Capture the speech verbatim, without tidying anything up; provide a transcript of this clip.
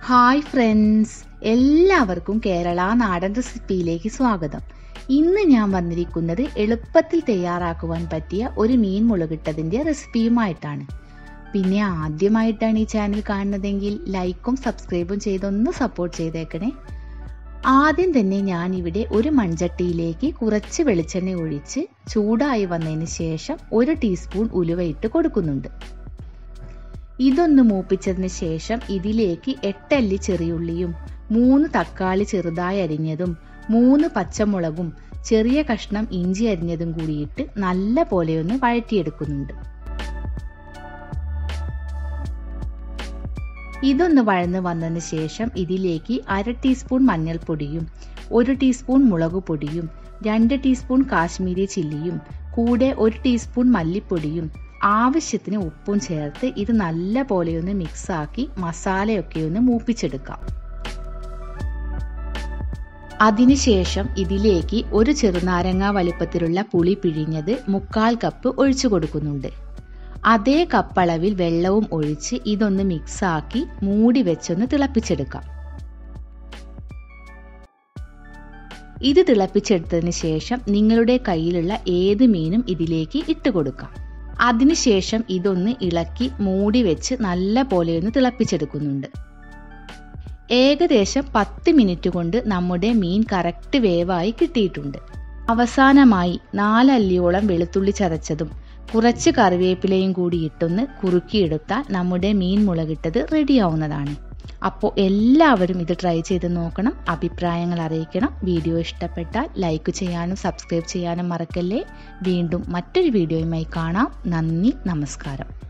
Hi friends, എല്ലാവർക്കും കേരള നാടൻ റെസിപ്പിയിലേക്ക് സ്വാഗതം. ഇന്ന് ഞാൻ വന്നിരിക്കുന്നത് എളുപ്പത്തിൽ തയ്യാറാക്കുവാൻ പറ്റിയ ഒരു മീൻ മുളകിട്ടതിൻ്റെ റെസിപ്പിയുമായിട്ടാണ്. പിന്നെ ആദ്യമായിട്ടാണ് ഈ ചാനൽ കാണുന്നതെങ്കിൽ ലൈക്കും സബ്സ്ക്രൈബും ചെയ്തൊന്ന് സപ്പോർട്ട് ചെയ്തേക്കണേ. ആദ്യം തന്നെ ഞാൻ ഇവിടെ ഒരു മൺചട്ടിയിലേക്ക് കുറച്ച് വെളിച്ചെണ്ണ ഒഴിച്ച് ചൂടായി വന്നതിന് ശേഷം ഒരു ടീസ്പൂൺ ഉലുവയിട്ട് കൊടുക്കുന്നുണ്ട്. ഇതൊന്ന് മൂപ്പിച്ചതിന് ശേഷം ഇതിലേക്ക് എട്ടല്ലി ചെറിയുള്ളിയും മൂന്ന് തക്കാളി ചെറുതായി അരിഞ്ഞതും മൂന്ന് പച്ചമുളകും ചെറിയ കഷ്ണം ഇഞ്ചി അരിഞ്ഞതും കൂടിയിട്ട് നല്ല പോലെ ഒന്ന് വഴറ്റിയെടുക്കുന്നുണ്ട്. ഇതൊന്ന് വഴന്ന് വന്നതിന് ശേഷം ഇതിലേക്ക് അര ടീസ്പൂൺ മഞ്ഞൾപ്പൊടിയും ഒരു ടീസ്പൂൺ മുളക് പൊടിയും രണ്ട് ടീസ്പൂൺ കാശ്മീരി ചില്ലിയും കൂടെ ഒരു ടീസ്പൂൺ മല്ലിപ്പൊടിയും ആവശ്യത്തിന് ഉപ്പും ചേർത്ത് ഇത് നല്ല പോലെ ഒന്ന് മിക്സാക്കി മസാലയൊക്കെ ഒന്ന് മൂപ്പിച്ചെടുക്കാം. അതിനുശേഷം ഇതിലേക്ക് ഒരു ചെറുനാരങ്ങ വലിപ്പത്തിലുള്ള പുളി പിഴിഞ്ഞത് മുക്കാൽ കപ്പ് ഒഴിച്ചു കൊടുക്കുന്നുണ്ട്. അതേ കപ്പളവിൽ വെള്ളവും ഒഴിച്ച് ഇതൊന്ന് മിക്സാക്കി മൂടി വെച്ചൊന്ന് തിളപ്പിച്ചെടുക്കാം. ഇത് തിളപ്പിച്ചെടുത്തതിന് ശേഷം നിങ്ങളുടെ കയ്യിലുള്ള ഏത് മീനും ഇതിലേക്ക് ഇട്ട് കൊടുക്കാം. അതിനുശേഷം ഇതൊന്ന് ഇളക്കി മൂടി വെച്ച് നല്ല പോലെ ഒന്ന് തിളപ്പിച്ചെടുക്കുന്നുണ്ട്. ഏകദേശം പത്ത് മിനിറ്റ് കൊണ്ട് നമ്മുടെ മീൻ കറക്റ്റ് വേവായി കിട്ടിയിട്ടുണ്ട്. അവസാനമായി നാലല്ലിയോളം വെളുത്തുള്ളി ചതച്ചതും കുറച്ച് കറിവേപ്പിലയും കൂടി ഇട്ടൊന്ന് കുറുക്കിയെടുത്താൽ നമ്മുടെ മീൻ മുളകിട്ടത് റെഡിയാവുന്നതാണ്. അപ്പോൾ എല്ലാവരും ഇത് ട്രൈ ചെയ്ത് നോക്കണം, അഭിപ്രായങ്ങൾ അറിയിക്കണം. വീഡിയോ ഇഷ്ടപ്പെട്ടാൽ ലൈക്ക് ചെയ്യാനും സബ്സ്ക്രൈബ് ചെയ്യാനും മറക്കല്ലേ. വീണ്ടും മറ്റൊരു വീഡിയോയുമായി കാണാം. നന്ദി, നമസ്കാരം.